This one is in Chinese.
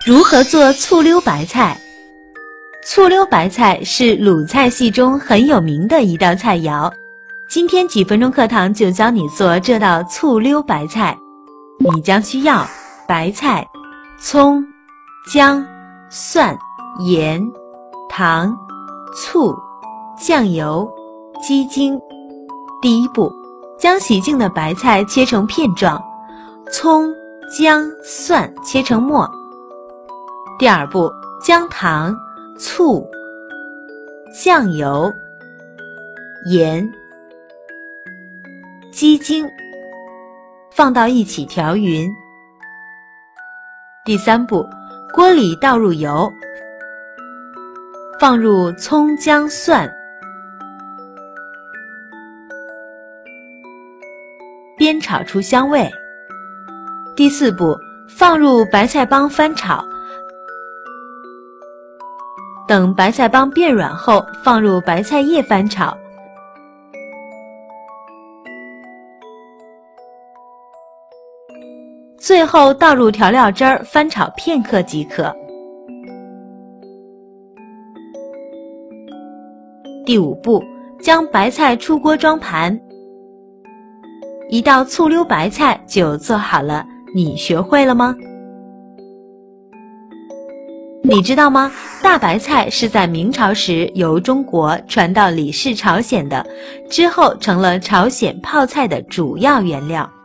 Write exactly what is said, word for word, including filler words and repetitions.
如何做醋溜白菜？醋溜白菜是鲁菜系中很有名的一道菜肴。今天几分钟课堂就教你做这道醋溜白菜。你将需要白菜、葱、姜、蒜、盐、糖、醋、酱油、鸡精。第一步，将洗净的白菜切成片状，葱、姜、蒜切成末。第二步，将糖、醋、酱油、盐、鸡精放到一起调匀。第三步，锅里倒入油，放入葱、姜、蒜，煸炒出香味。第四步，放入白菜帮翻炒，等白菜帮变软后，放入白菜叶翻炒。最后倒入调料汁儿，翻炒片刻即可。第五步，将白菜出锅装盘。一道醋溜白菜就做好了，你学会了吗？你知道吗？大白菜是在明朝时由中国传到李氏朝鲜的，之后成了朝鲜泡菜的主要原料。